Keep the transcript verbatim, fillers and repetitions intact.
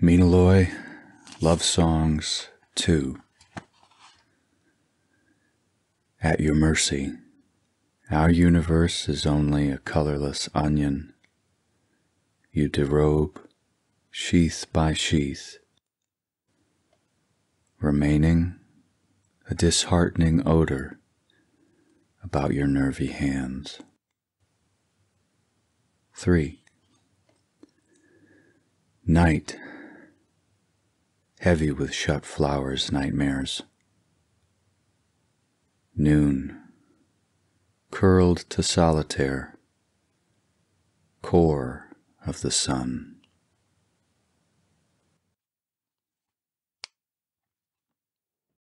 Mina Loy, Love Songs two. At your mercy, our universe is only a colorless onion. You derobe, sheath by sheath, remaining a disheartening odor about your nervy hands. Three. Night, heavy with shut flowers' nightmares. Noon, curled to solitaire, core of the sun.